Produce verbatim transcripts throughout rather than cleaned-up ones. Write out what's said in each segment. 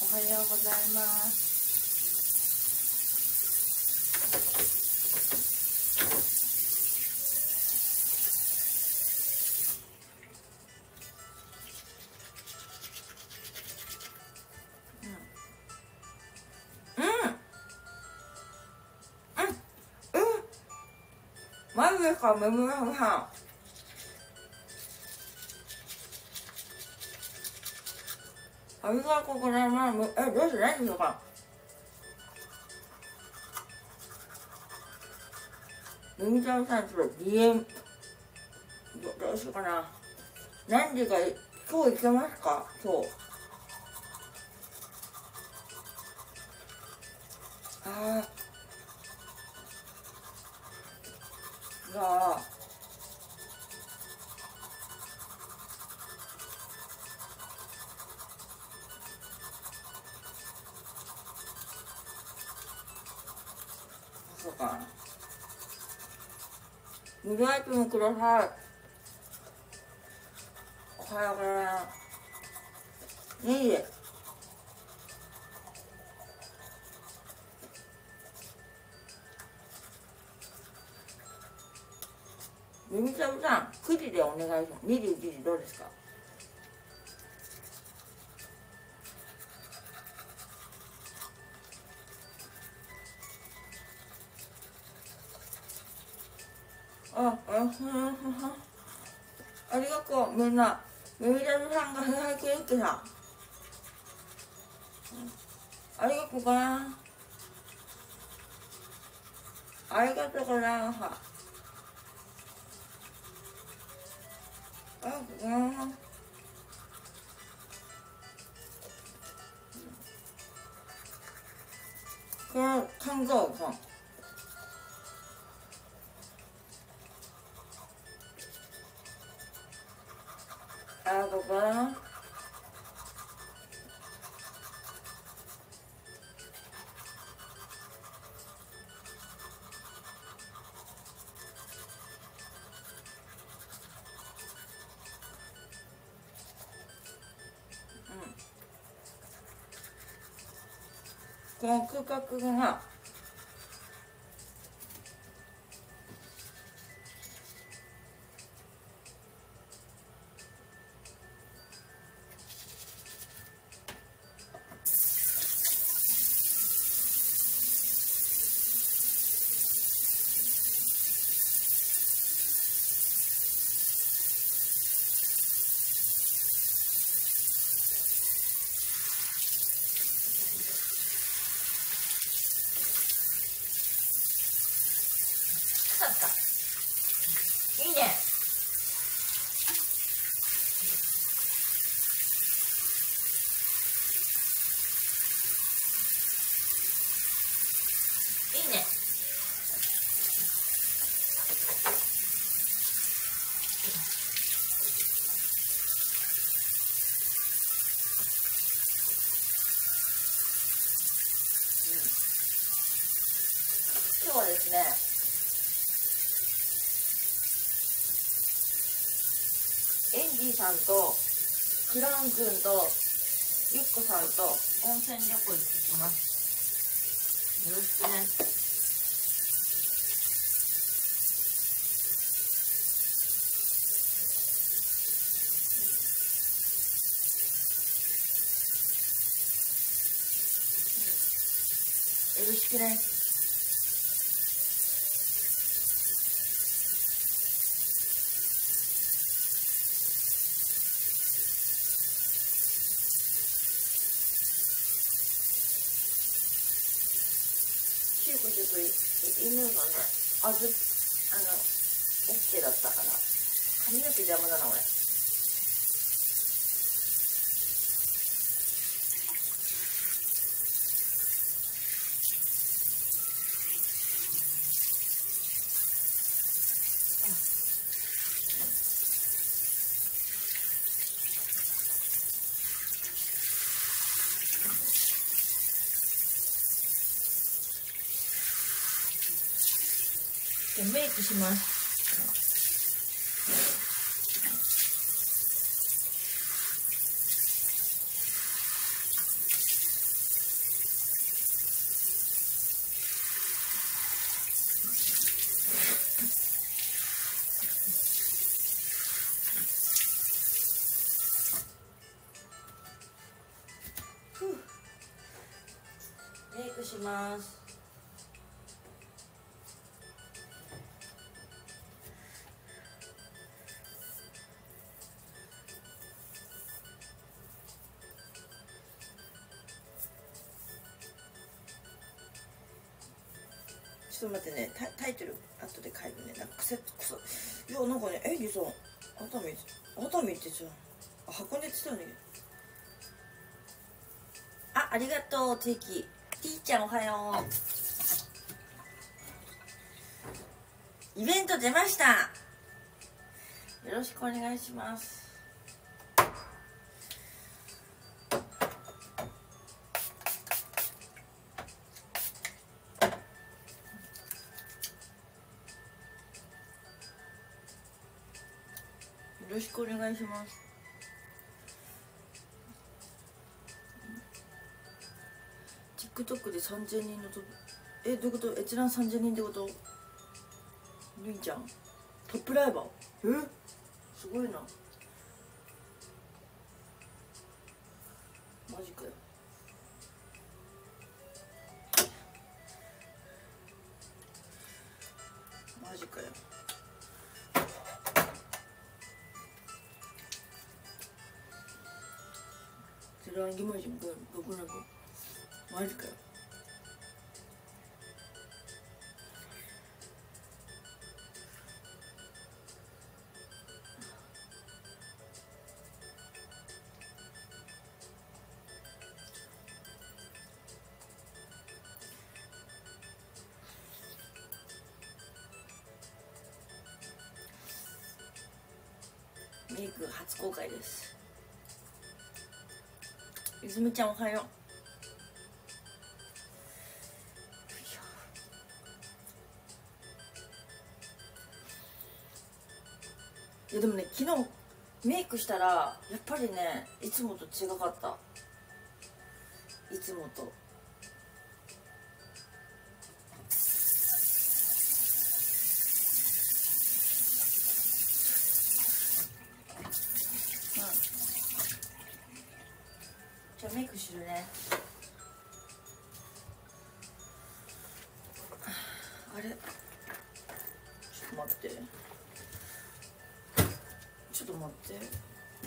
おはようございます。うんうんうんうん、マジですか、めぐみさん。ありがとうございます。え、どうしてないんでしょうか。めぐみちゃんさん、ちょっと ディーエム ど, どうしようかな。何時か今日行けますか。今日ああ、じゃあそうか、無料アイテムください。おはようございます。いいえ、めぐみちゃんさん、くじでお願いします。にじゅういちじどうですか。あ、あ、ふんふんふん、ありがとう、みんな。めぐみちゃんさんがヘハイクリックさん、ありがとうございます。ありがとうございます。ありがとうございます。これ看護さん、ありがとうございます。この区画がいいね。いいね。今日はですね、エンジーさんとクラウン君とゆっこさんと温泉旅行行ってきます。よろしくね。よろしくね。シュークちょっと犬がね、あず、あの、オッケーだったから、髪の毛邪魔だな、俺。メイクします。 ます。ちょっと待ってね、タ, タイトル後で書いてね。なんか癖くそいや、なんかね、エイジさん熱海熱海ってじゃん、あ、箱根って言ってたんだけど。あ、ありがとうティキティーちゃん、おはよう。イベント出ました。よろしくお願いします。よろしくお願いします。TikTok でさんぜんにんのトップ、え、どういうこと？閲覧さんぜんにんってこと？るいちゃんトップライバー、え、すごいな。マジかよ。マジかよ。ゼロワンギモジンくんろくなくマジかよ。メイク初公開です。ゆずみちゃん、おはよう。いやでもね、昨日メイクしたらやっぱりね、いつもと違かった。いつもと。うん、じゃあメイクするね。あれ、ちょっと待って、ちょっと待って。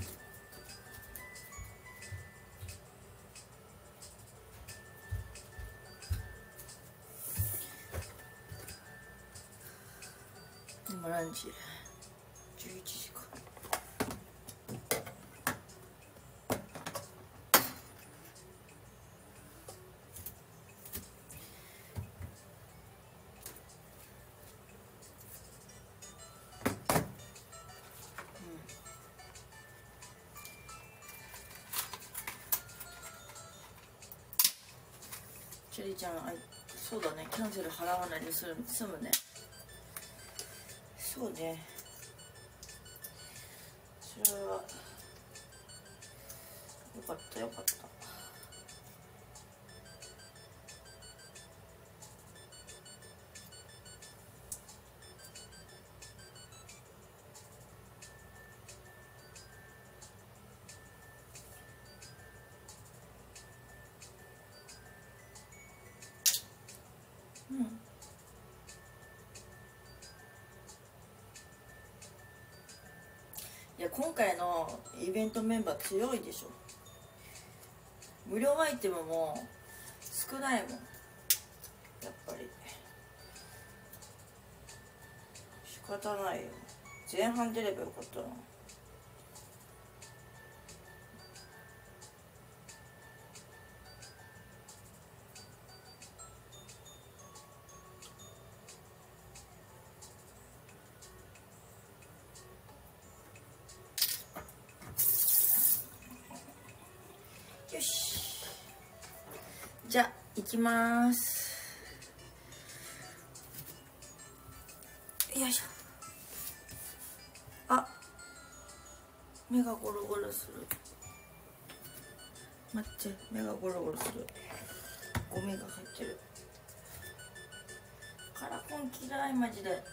今何時？じゅういちじか。チェリーちゃん、あ、そうだね、キャンセル払わないで済むね。そうね、それはよかったよかった。うん、いや、今回のイベントメンバー強いでしょ。無料アイテムも少ないもん、やっぱり。仕方ないよ、前半出ればよかったな。よし、じゃあ行きます。よいしょ。あ、目がゴロゴロする。待って、目がゴロゴロする。ゴミが入ってる。カラコン嫌いマジで。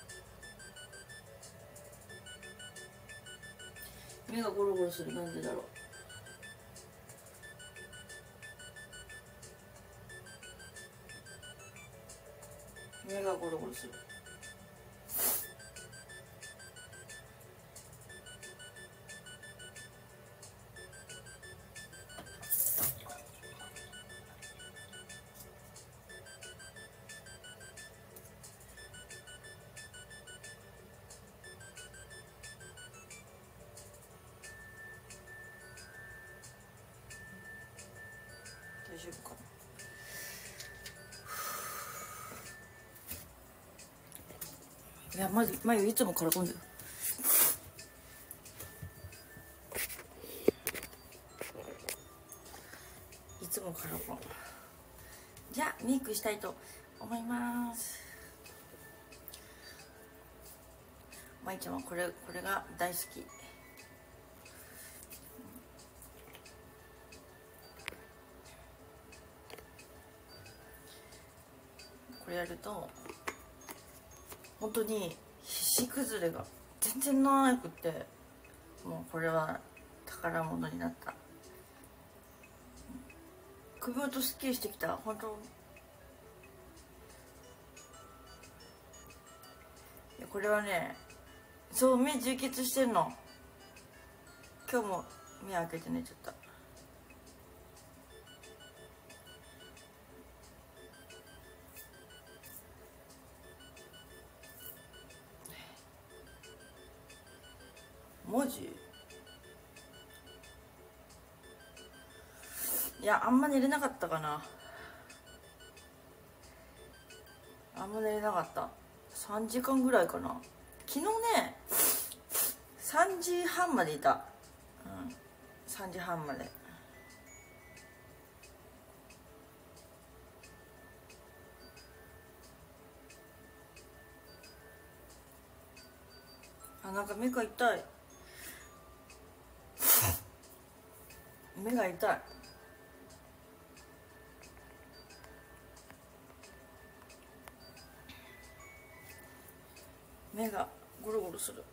目がゴロゴロする、なんでだろう。 目がゴロゴロする。大丈夫かな。いや、まじ、まゆいつもからこんでる。いつもからこん。じゃあ、メイクしたいと思います。まいちゃんはこれ、これが大好き。これやると本当に皮脂崩れが全然ならなくて、もうこれは宝物になった。首元すっきりしてきた。本当。いやこれはね、そう目充血してるの。今日も目開けて寝ちゃった。文字いや、あんま寝れなかったかな。あんま寝れなかった。さんじかんぐらいかな。昨日ねさんじはんまでいた。うん、さんじはんまで。あ、なんか目が痛い。目が痛い。目がゴロゴロする。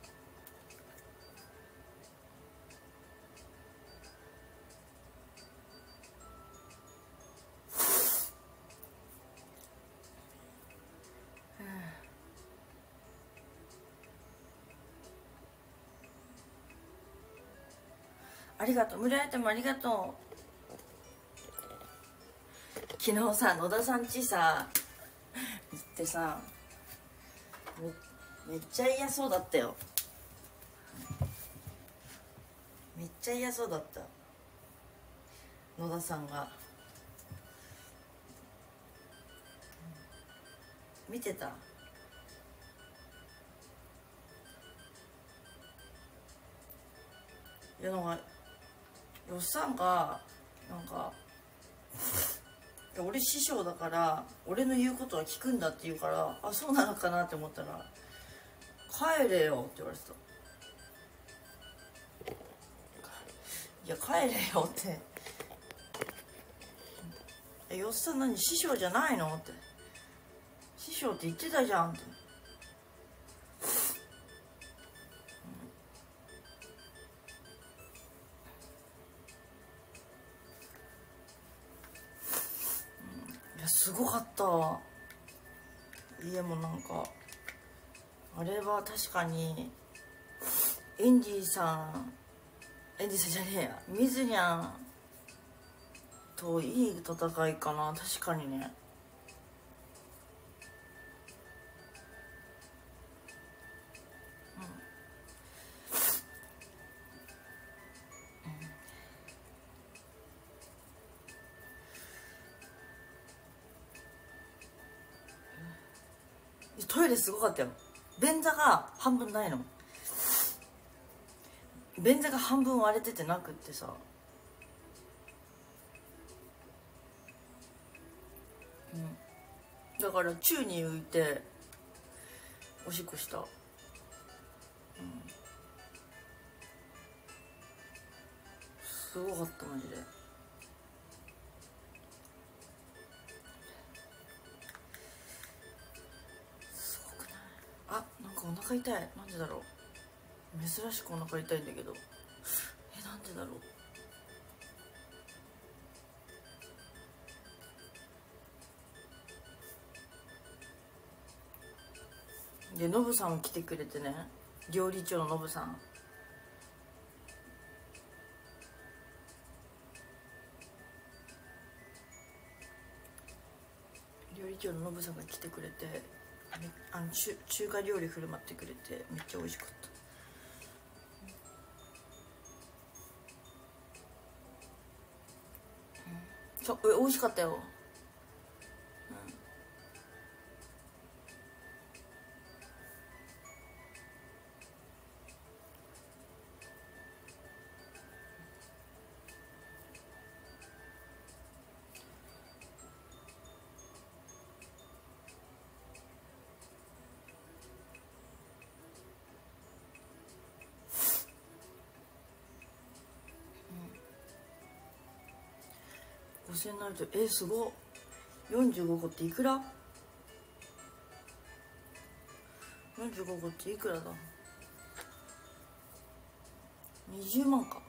ありがとう。無理アイテムありがとう。昨日さ、野田さん家さ行ってさ、め, めっちゃ嫌そうだったよ。めっちゃ嫌そうだった、野田さんが。見てた？いや、なんかよっさんがなんかいや俺師匠だから俺の言うことは聞くんだって言うから、あ、そうなのかなって思ったら、帰れよって言われてた。いや、帰れよって。え、よっさん何師匠じゃないのって。師匠って言ってたじゃんって。いや、すごかったわ。家もなんかあれは確かにエンジーさんエンジーさんじゃねえや、みずにゃんといい戦いかな。確かにね。トイレすごかったよ。便座が半分ないの。便座が半分割れててなくってさ、うん、だから宙に浮いておしっこした、うん、すごかったマジで。すごくない？あ、なんかお腹痛い。なんでだろう。珍しくお腹痛いんだけど、え、なんでだろう。 でノブさんも来てくれてね、料理長のノブさん。料理長のノブさんが来てくれて、あの中中華料理振る舞ってくれてめっちゃ美味しかった。そう、え美味しかったよ。ごせんになると、えすごっ。よんじゅうごこっていくら？ よんじゅうご 個っていくらだ？にじゅうまんか。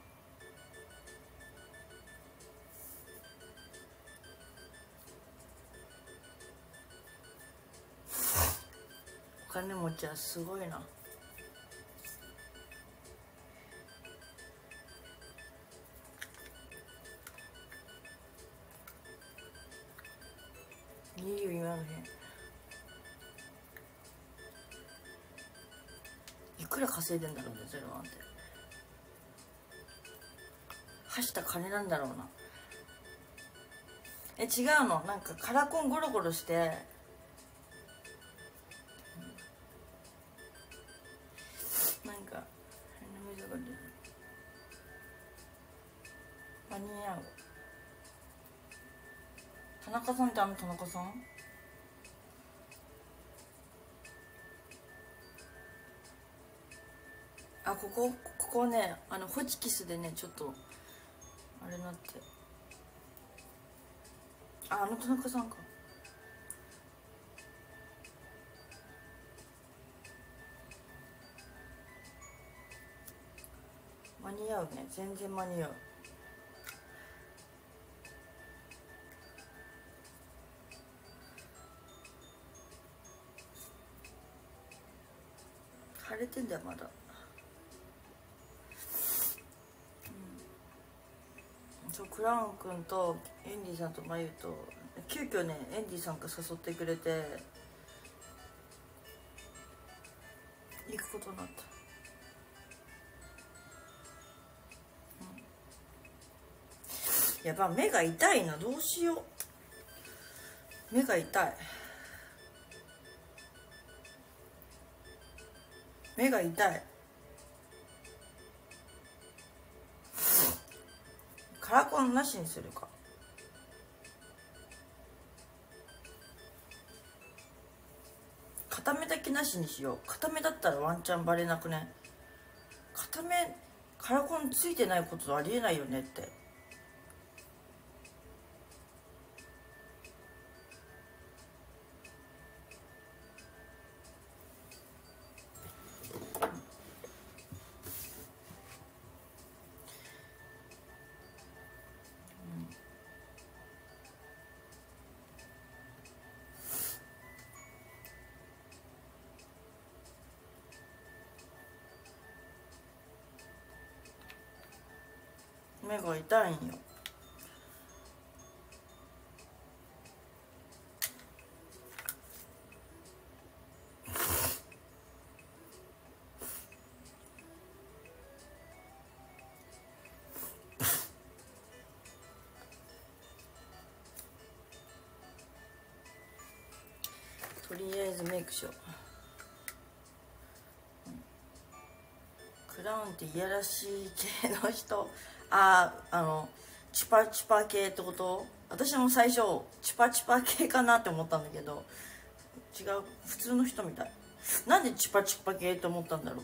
お金持ちはすごいな。いいよ今の辺。いくら稼いでんだろうねゼロワンって。はした金なんだろうな。え違うの、なんかカラコンゴロゴロして、なんか水が出る。間に合う。田中さんってあの田中さん？あ、ここここね、あのホチキスでねちょっとあれなって。あ、あの田中さんか。間に合うね、全然間に合う。晴れてんだよまだ。そう、クラウン君とエンディさんとマユと急遽ねエンディさんが誘ってくれて行くことになった。うん、やば、目が痛いな、どうしよう。目が痛い、目が痛い。カラコンなしにするか。片目だけなしにしよう。片目だったらワンチャンバレなくね。片目カラコンついてないことありえないよねって。目が痛いんよ。とりあえずメイクしよう。クラウンっていやらしい系の人。ああ、あのチュパチュパ系ってこと？私も最初チュパチュパ系かなって思ったんだけど違う、普通の人みたい。なんでチュパチュパ系って思ったんだろ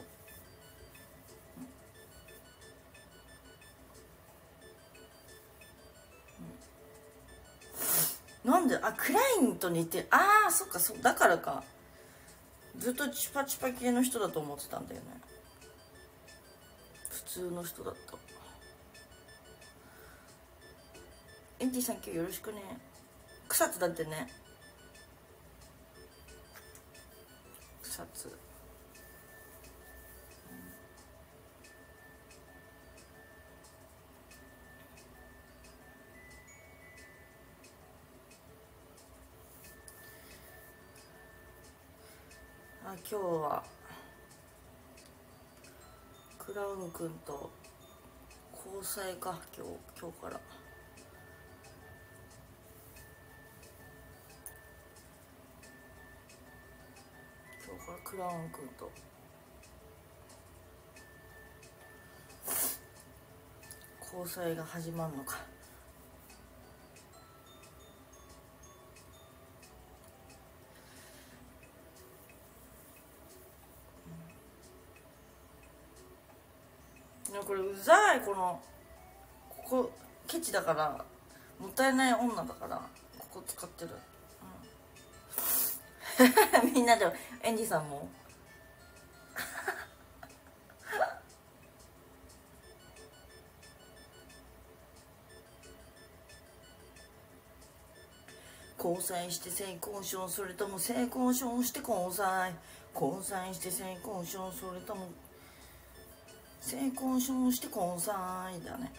う。なんで、あ、クラインと似てる。ああそっか、そだからか。ずっとチュパチュパ系の人だと思ってたんだよね。普通の人だった。エンディさん今日よろしくね。草津だってね。草サツ、あ、今日はクラウン君と交際か。今日今日から今日からクラウン君と交際が始まるのか。これうざい。このここケチだから、もったいない女だからここ使ってる、うん、みんなでエンジさんも交際して性交渉、それとも性交渉して交際、交際して性交渉、それとも性交渉して交際だね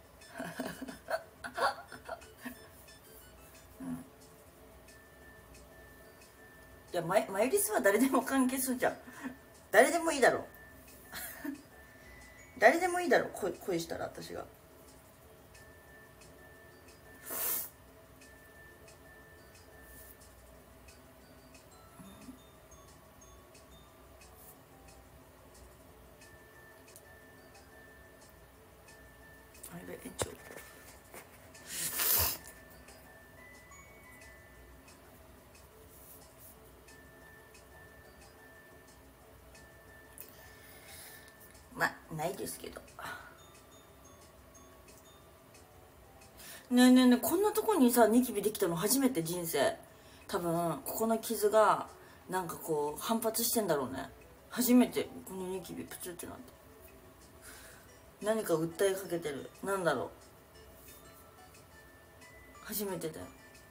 うん、いや、マイマユリスは誰でも関係するじゃん。誰でもいいだろ誰でもいいだろ、恋恋したら私が。あれ延長まあないですけど。ねえねえねえ、こんなとこにさニキビできたの初めて、人生。多分ここの傷がなんかこう反発してんだろうね。初めてこのニキビプツってなって、何か訴えかけてる。なんだろう、初めてだよ。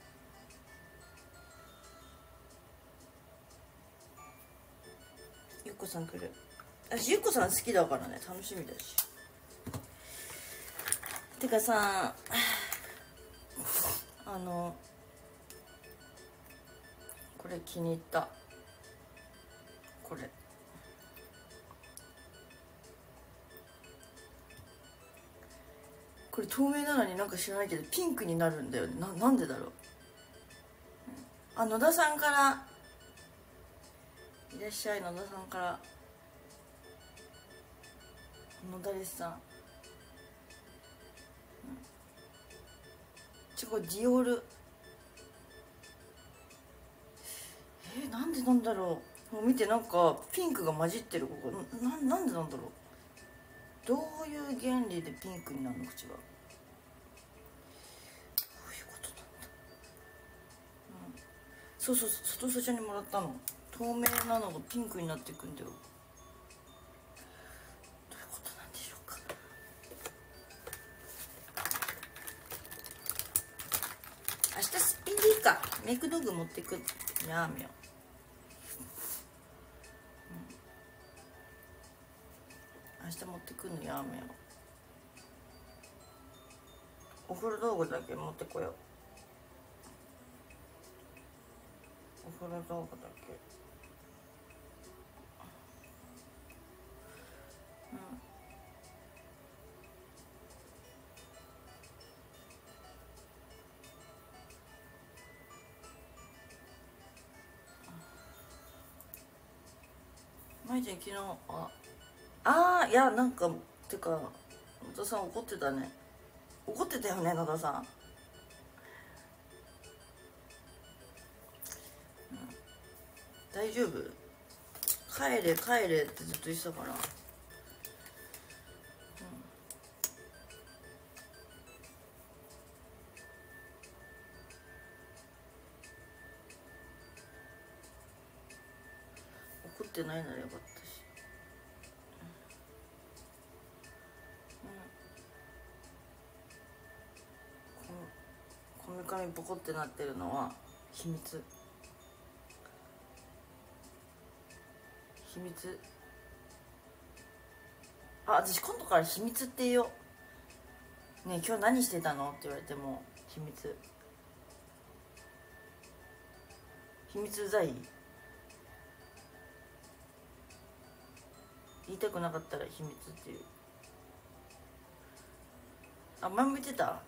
ゆっこさん来る。私ゆっこさん好きだからね、楽しみだし。てかさ、あのこれ気に入った。これこれ透明なのになんか知らないけどピンクになるんだよね。ななんでだろう。あ、野田さんから、いらっしゃい。野田さんから、野田ですさん、うん、ちょこれディオール。えー、なんでなんだろう。もう見て、なんかピンクが混じってる。ここ な, なんでなんだろう。どういう原理でピンクになるの、口が。どういうことなんだ。うん、そうそう、外さちゃんにもらったの。透明なのがピンクになっていくんだよ。どういうことなんでしょうか。明日すっぴんでいいか。メイク道具持ってくにゃーみよ。明日持ってくんのやめよ。お風呂道具だけ持ってこよう。お風呂道具だけ。まいちゃん昨日、ああー、いや、なんかてか野田さん怒ってたね。怒ってたよね、野田さん、うん、大丈夫。帰れ帰れってずっと言ってたから、うん、怒ってないならよかったし、こめかみポコってなってるのは秘密。 秘密。あ、私今度から秘密って言おう。ねえ今日何してたのって言われても秘密。秘密うざい？言いたくなかったら秘密っていう。あ、前も言ってた？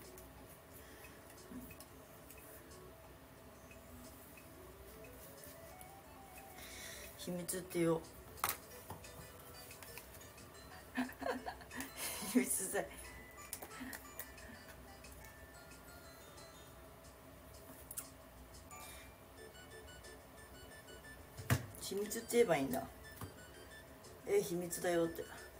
秘密って言おう。秘密だい。秘密って言えばいいんだ。え、秘密だよって。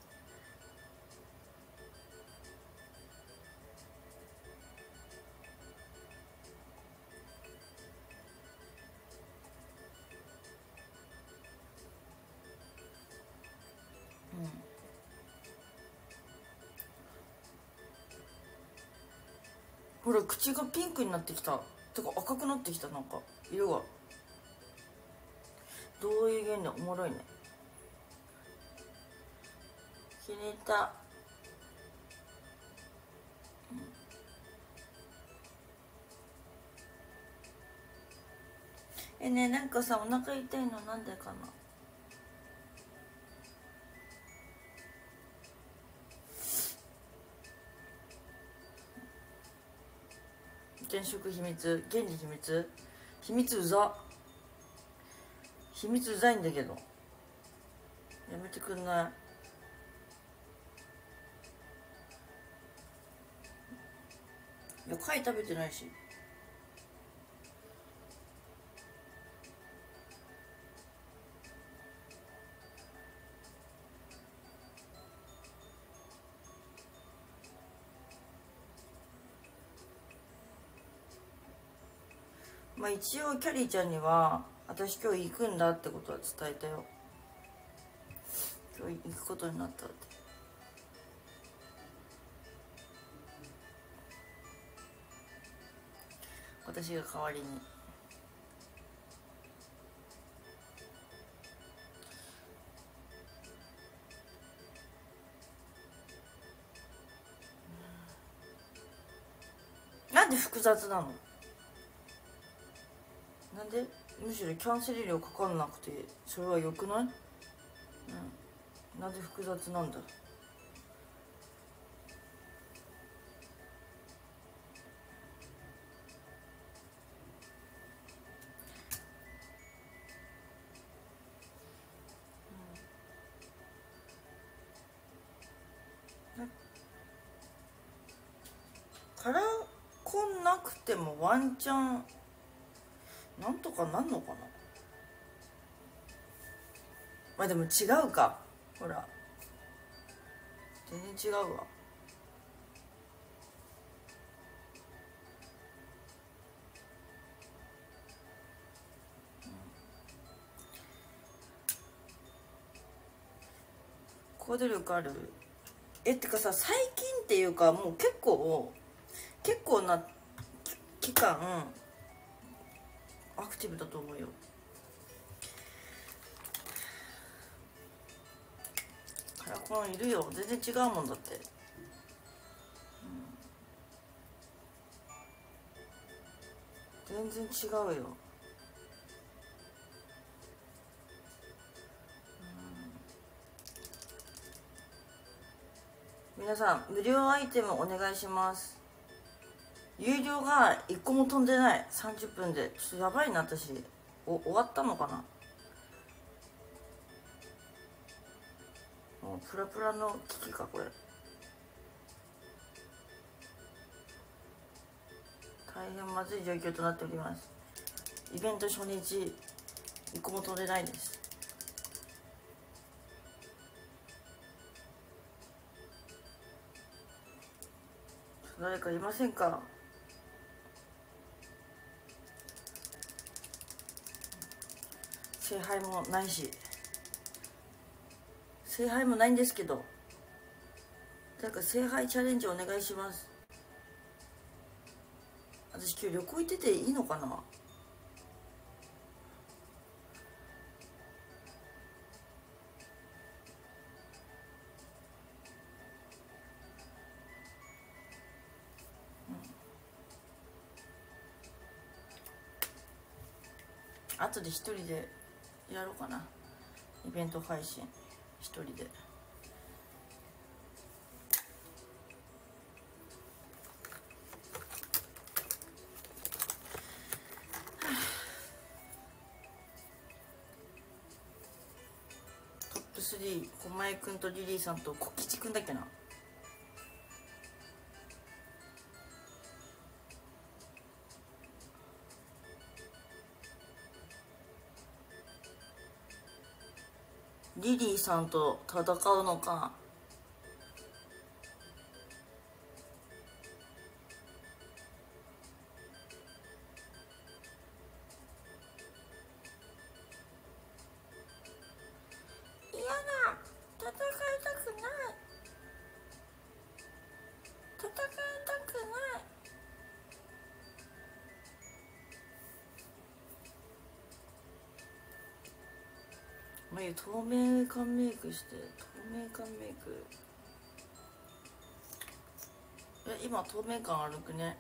うん。ほら口がピンクになってきた。てか赤くなってきた。なんか色が。どういう原理？おもろいね。気に入った。うん、えね、なんかさ、お腹痛いのなんでかな。転職秘密、原理秘密、秘密うざ。秘密うざいんだけどやめてくんない？いや貝食べてないし。まあ一応キャリーちゃんには私今日行くんだってことは伝えたよ。今日行くことになったって。私が代わりに。なんで複雑なの？なんで？むしろキャンセル料かかんなくてそれはよくない？うん。なんで複雑なんだ？カラコンなくてもワンチャンなんとかなんのかな。まあでも違うか。ほら全然違うわ。行動力ある。えってかさ、最近っていうかもう結構結構な期間アクティブだと思うよ。カラコンいるよ。全然違うもんだって、うん、全然違うよ。皆さん無料アイテムお願いします。有料がいっこも飛んでない。さんじゅっぷんでちょっとやばいな。私お終わったのかな。もうプラプラの危機かこれ。大変まずい状況となっております。イベント初日いっこも飛んでないです。誰かいませんか？聖杯もないし、聖杯もないんですけど、誰か聖杯チャレンジお願いします。私今日旅行行ってていいのかな。 後で一人でやろうかな、イベント配信一人で。トップスリー、駒井くんとリリーさんと小吉くんだっけな。リリーさんと戦うのか。嫌だ、戦いたくない、戦いたくない。まゆ透明感メイクして、透明感メイク、え今透明感あるくね。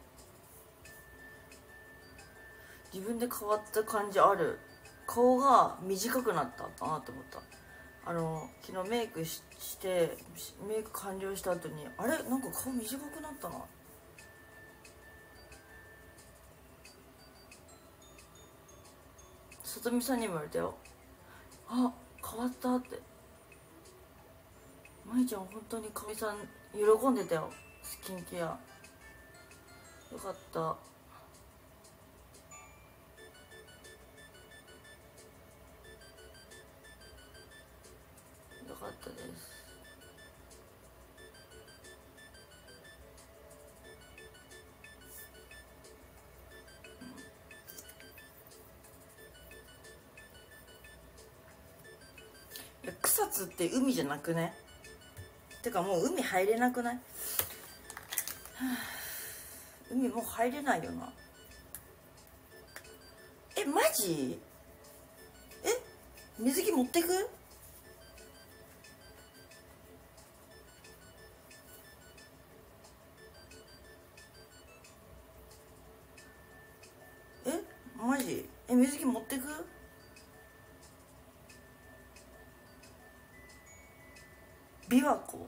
自分で変わった感じある。顔が短くなったかなと思った。あの昨日メイク し, してメイク完了した後に、あれなんか顔短くなったな。里見さんにも言われたよ、あ変わったって。まいちゃん本当にかみさん喜んでたよ、スキンケア。よかった。よかったです。いや草津って海じゃなくね。てかもう海入れなくない？はあ、海もう入れないよな。えマジ？え水着持ってく？えマジ？え水着持ってく？琵琶湖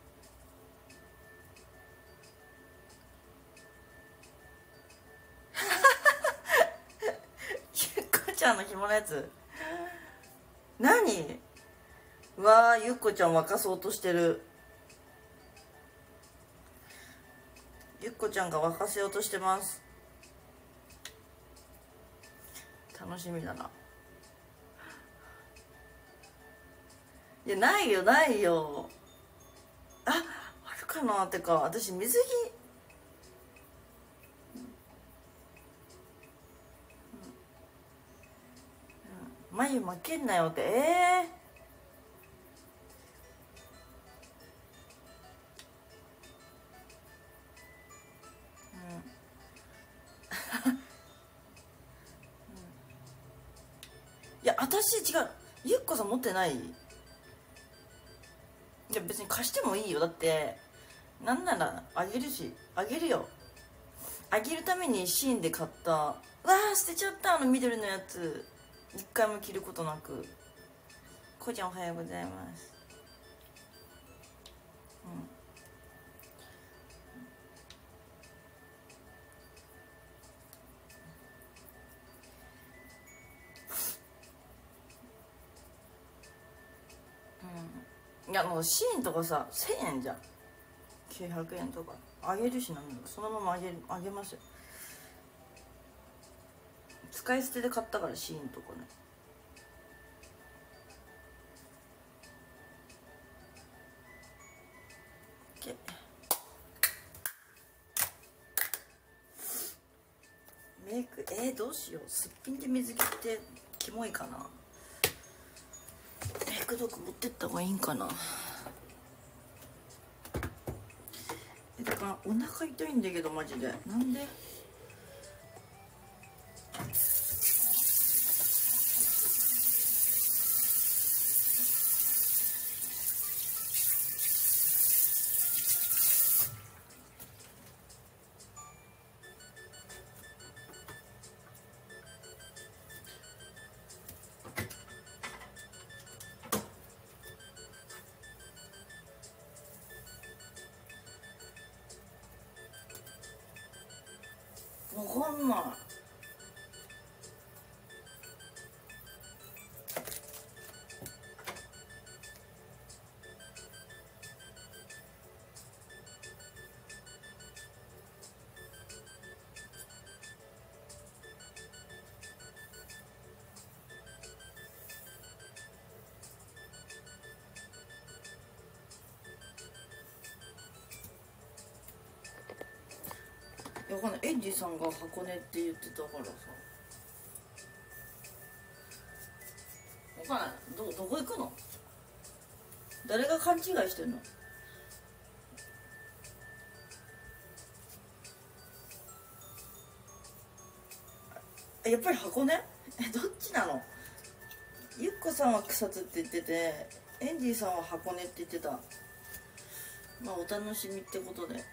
ゆっこちゃんの紐のやつ何？うわーゆっこちゃん沸かそうとしてる。ゆっこちゃんが沸かせようとしてます。楽しみだな。いやないよないよ。ああるかな。ってか私水着、うん、眉負けんなよって。えーいや私違う、ゆっこさん持ってない？いや別に貸してもいいよ。だってなんならあげるし、あげるよ。あげるためにシーンで買った。うわー捨てちゃった、あの緑のやつ。一回も着ることなく。こうちゃんおはようございます。うん、いやもうシーンとかさせんえんじゃん、きゅうひゃくえんとかあげるし、なんだそのままあげる、あげますよ。使い捨てで買ったからシーンとかね。メイクえー、どうしよう。すっぴんで水着ってキモいかな。メイク道具持ってった方がいいんかな。えだからお腹痛いんだけどマジで。なんで？ んない。わかんない。エンジさんが箱根って言ってたからさ、わかんない。どどこ行くの？誰が勘違いしてんの？やっぱり箱根？え、どっちなの？ゆっこさんは草津って言ってて、エンジさんは箱根って言ってた。まあお楽しみってことで。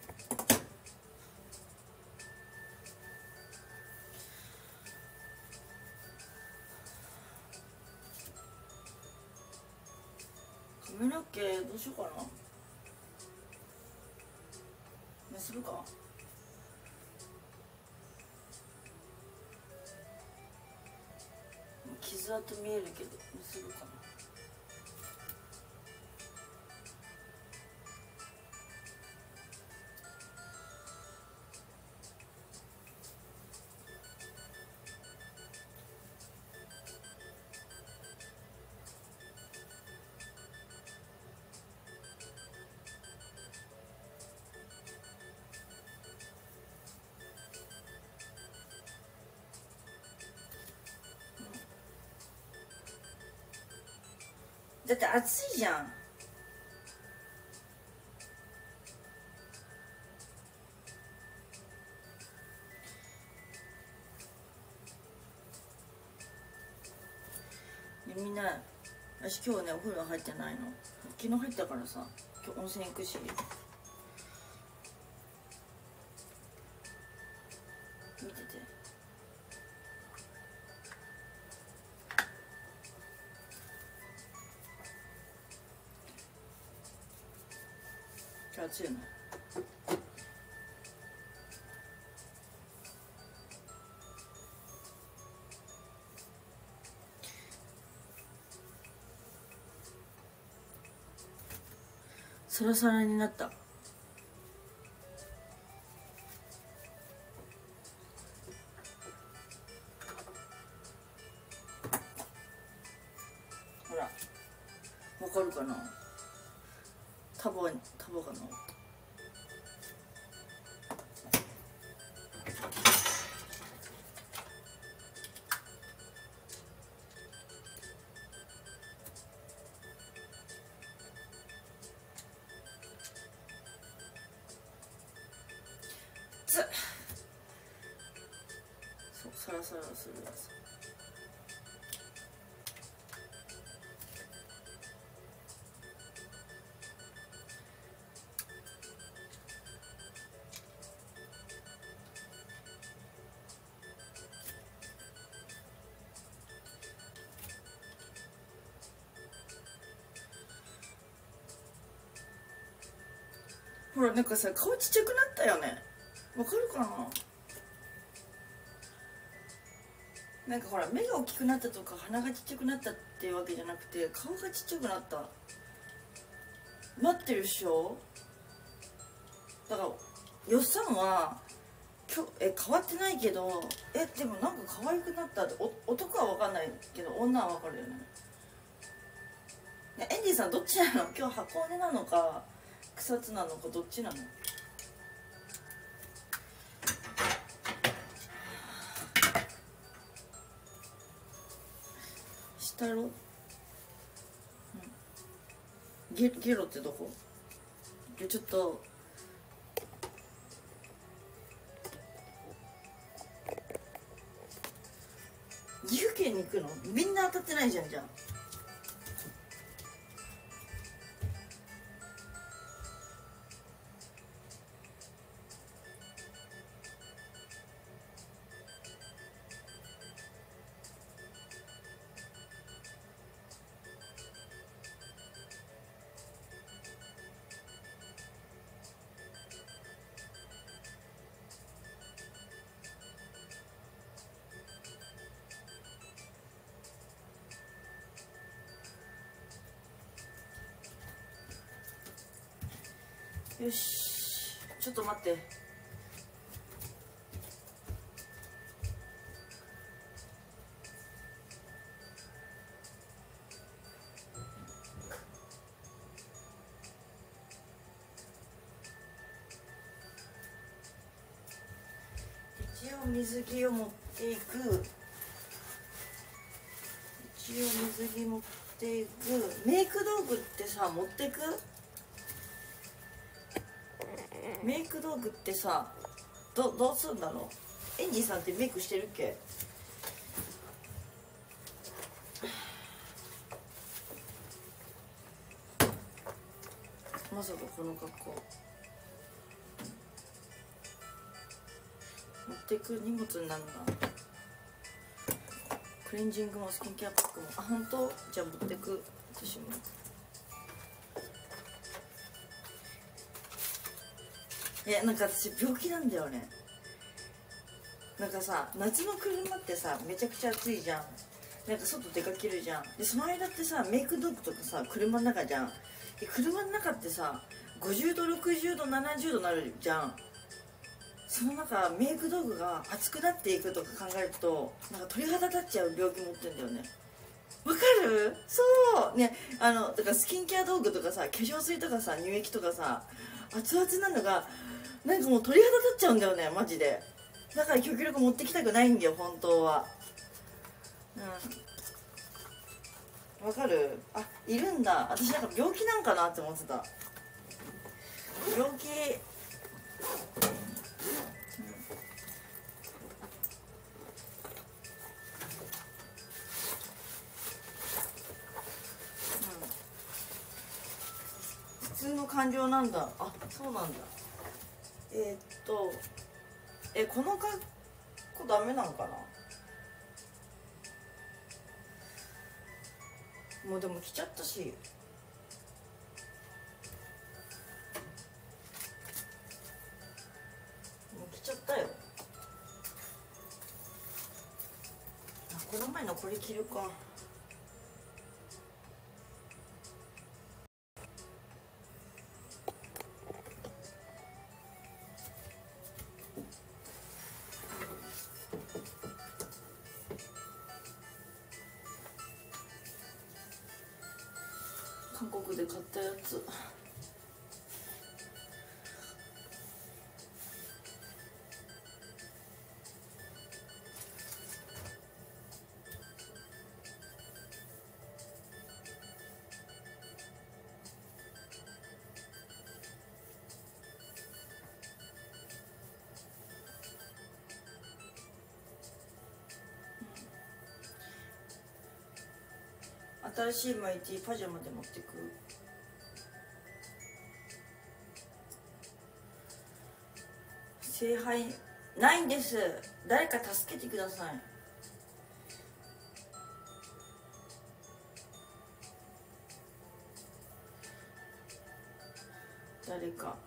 髪の毛どうしようかな。するか。傷跡見えるけどするかな。だって暑いじゃん。でみんな、私今日ねお風呂入ってないの。昨日入ったからさ、今日温泉行くし。見てて。今日暑いの。サラサラになった。ほらわかるかな。束束が治った。つっ、そうサラサラするやつ。ほらなんかさ顔ちっちゃくなったよね。わかるかな。なんかほら目が大きくなったとか鼻がちっちゃくなったっていうわけじゃなくて、顔がちっちゃくなった。なってるっしょ。だからよっさんは今日え変わってないけど、えでもなんか可愛くなったって。お男は分かんないけど女は分かるよね。ね、エンジーさんどっちなの？今日箱根なのか草津なのかどっちなの？下ろ、うん、ゲゲロってどこ？でちょっと岐阜県に行くの？みんな当たってないじゃん。じゃあよし、ちょっと待って。一応水着を持っていく。一応水着持っていく。メイク道具ってさ、持ってく？メイク道具ってさ、どどうすんだろう。エンジーさんってメイクしてるっけ？まさかこの格好持ってく荷物になるな。クレンジングもスキンケアパックも。あ、本当？じゃあ持ってく。私も。いや、なんか私病気なんだよね。なんかさ、夏の車ってさ、めちゃくちゃ暑いじゃん。なんか外出かけるじゃん。でその間ってさ、メイク道具とかさ、車の中じゃん。で車の中ってさ、ごじゅうどろくじゅうどななじゅうどなるじゃん。その中メイク道具が熱くなっていくとか考えると、なんか鳥肌立っちゃう病気持ってんだよね。わかる？そうね。あのだからスキンケア道具とかさ、化粧水とかさ、乳液とかさ、熱々なのがなんかもう鳥肌立っちゃうんだよね、マジで。だから極力持ってきたくないんだよ、本当は。うん、わかる？あ、いるんだ。私なんか病気なんかなって思ってた。病気。普通の感情なんだ。あ、そうなんだ。えー、っとえこの格好ダメなんかな。もうでも着ちゃったし。もう着ちゃったよ。あ、この前のこれ着るか。韓国で買ったやつ。新しいマイティパジャマで持ってく。聖杯ないんです。誰か助けてください。誰か。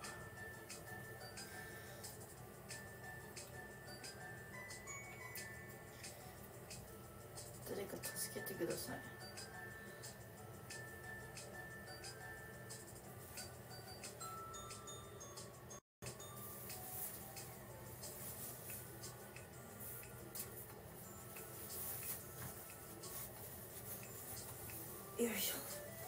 誰か助けてください。よいしょ。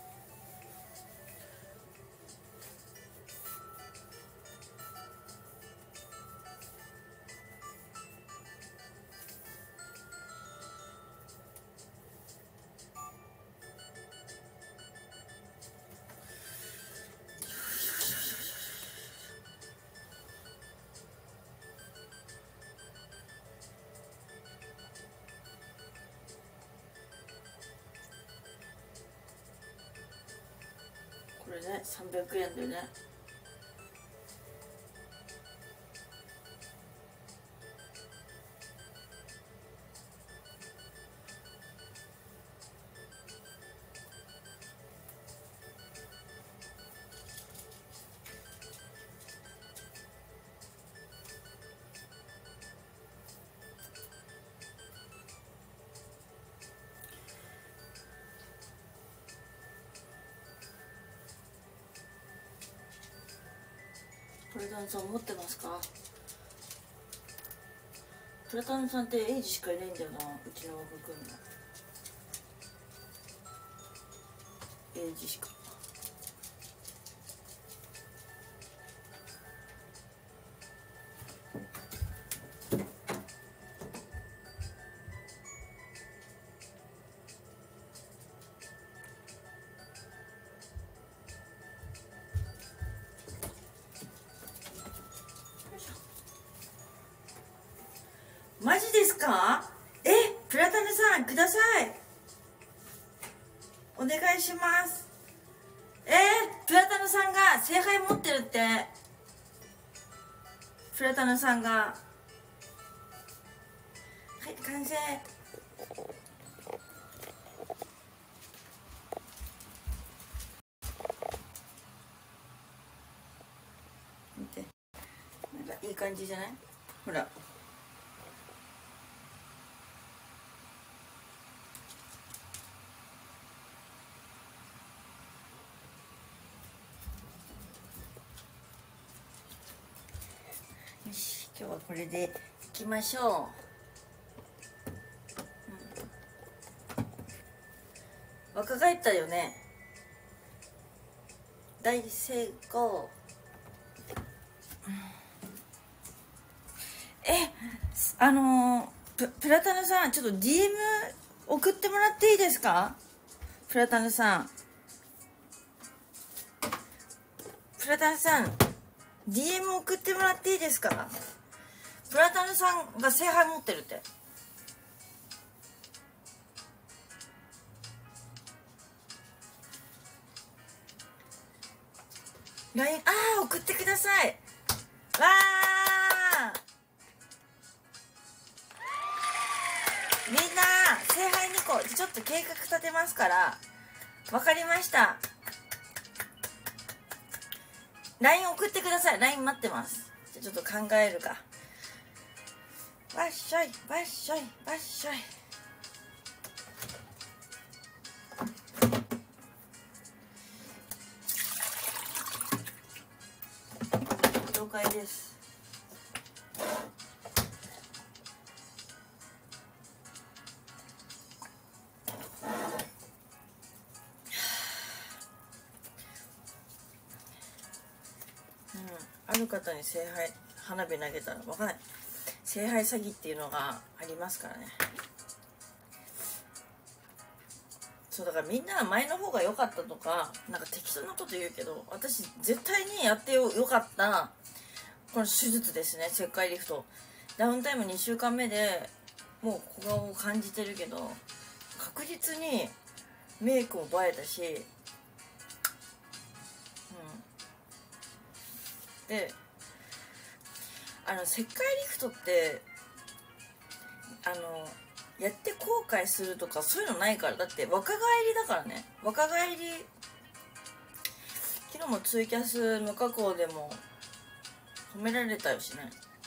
これね、さんびゃくえんでね。 プラタンさん持ってますか？プラタンさんってエイジしかいないんだよな、うちの枠くんのエイジしか。マジですか？え、プラタヌさんください、お願いします。えー、プラタヌさんが聖杯持ってるって。プラタヌさんが、はい、完成。見て、なんかいい感じじゃない？ほら、よし、今日はこれでいきましょう、うん、若返ったよね、大成功。え、あのー、プ, プラタヌさん、ちょっと ディーエム 送ってもらっていいですか？プラタヌさん、プラタヌさん ディーエム 送ってもらっていいですか？プラタヌさんが聖杯持ってるって。ライン、ああ、送ってください。わあ、みんな聖杯にこちょっと計画立てますから。わかりました。 ライン 送ってください。 ライン 待ってます。じゃちょっと考えるか。わっしょいわっしょいわっしょい。了解です。うん、ある方に聖杯花火投げたらわかんない、聖杯詐欺っていうのがありますからね。そうだからみんな前の方が良かったとかなんか適当なこと言うけど、私絶対にやってよよかったこの手術ですね、切開リフト。ダウンタイムにしゅうかんめでもう小顔を感じてるけど、確実にメイクも映えたし、うん、であの切開リフトってあのやって後悔するとかそういうのないから。だって若返りだからね。若返り、昨日もツイキャス無加工でも褒められたよしね、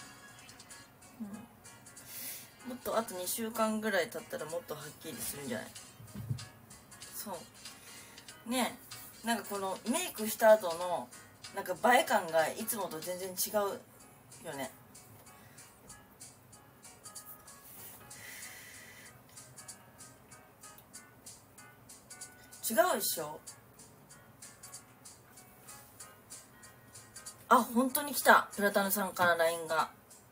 うん、もっとあとにしゅうかんぐらい経ったらもっとはっきりするんじゃない？そうねえ、なんかこのメイクした後のなんか映え感がいつもと全然違うよね。違うでしょ。あ、本当に来た。プラタヌさんから ライン が。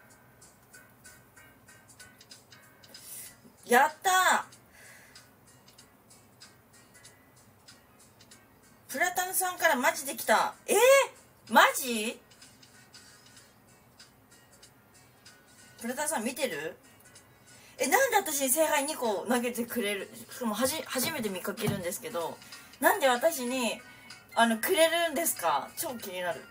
やったー。プラタヌさんからマジで来た。えー、マジ？プラタヌさん見てる？え、なんで私に聖杯にこ投げてくれる？しかもはじ初めて見かけるんですけど、なんで私にあのくれるんですか？超気になる。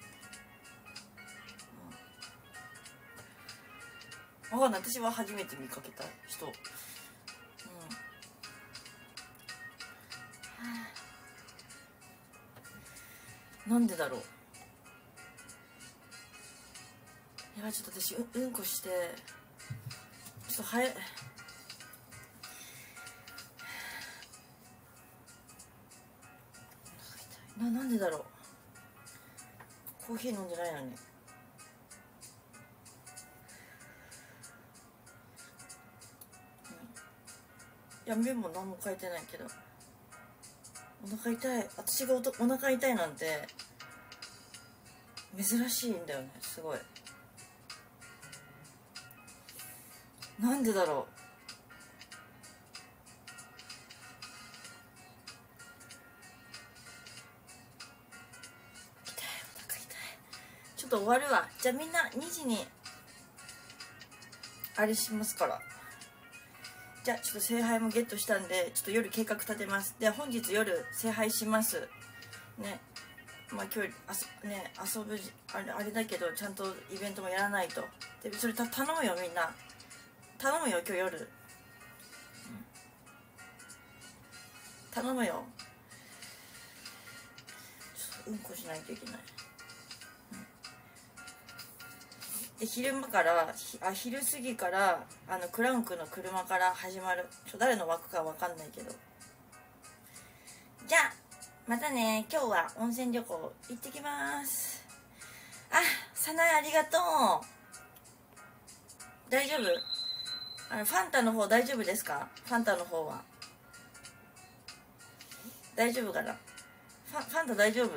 わかんない、私は初めて見かけた人。うん、なんでだろう。やばい、ちょっと私 う, うんこしてちょっと早い。な、なんでだろう。 コーヒー飲んでないのに。いや麺も何も書いてないけど、お腹痛い。私がおとお腹痛いなんて珍しいんだよね。すごい。なんでだろう。痛い、お腹痛い。ちょっと終わるわ。じゃあみんなにじにあれしますから。じゃあちょっと聖杯もゲットしたんで、ちょっと夜計画立てます。で本日夜聖杯しますね。まあ今日あそ、ね、遊ぶあれ、あれだけどちゃんとイベントもやらないと。でそれた頼むよみんな、頼むよ今日夜、うん、頼むよ。ちょっとうんこしないといけない。で昼間からあ昼過ぎからあのクランクの車から始まる。ちょ誰の枠かわかんないけど。じゃあまたね。今日は温泉旅行行ってきます。あ、早苗ありがとう。大丈夫？あのファンタの方大丈夫ですか？ファンタの方は大丈夫かな？ファ、ファンタ大丈夫？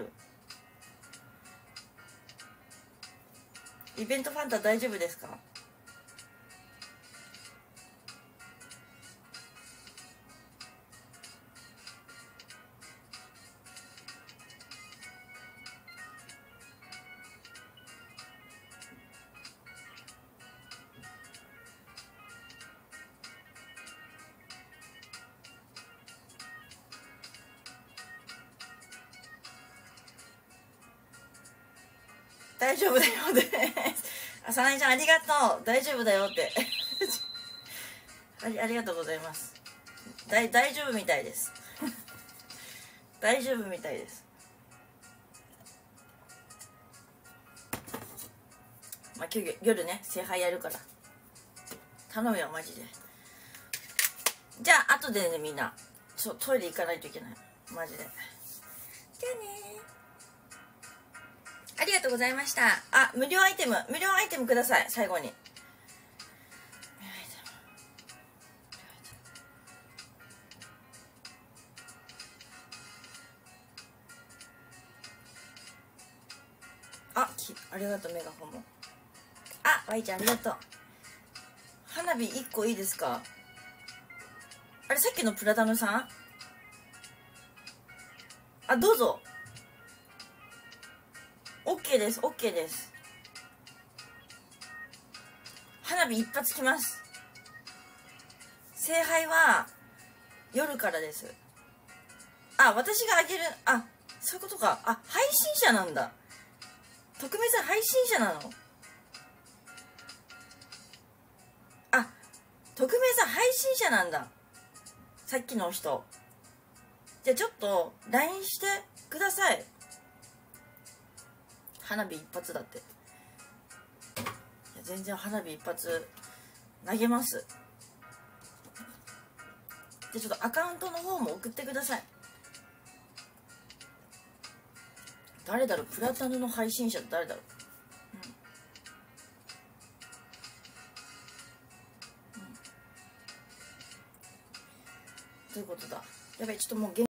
イベントファンタ大丈夫ですか？大丈夫だよです。あ、さなえちゃんありがとう。大丈夫だよってありありがとうございます。大大丈夫みたいです大丈夫みたいです。まあ今日夜ね聖杯やるから頼むよマジで。じゃあ後でねみんなちょトイレ行かないといけないマジで。じゃあね、ありがとうございました。あ、無料アイテム無料アイテムください。最後にあきありがとうメガホンも。あ、ワイちゃんありがとう。花火いっこいいですか？あれさっきのプラダムさん、あどうぞ。 OK です OK です。花火一発来ます。聖杯は夜からです。あ、私があげる。あ、そういうことか。あ、配信者なんだ。匿名さん配信者なの？あ、匿名さん配信者なんだ。さっきの人。じゃあちょっと ライン してください。花火一発だって。いや全然花火一発投げます。でちょっとアカウントの方も送ってください。誰だろう？プラタヌの配信者って誰だろう？うん、うん、どういうことだ？やべえ、ちょっともう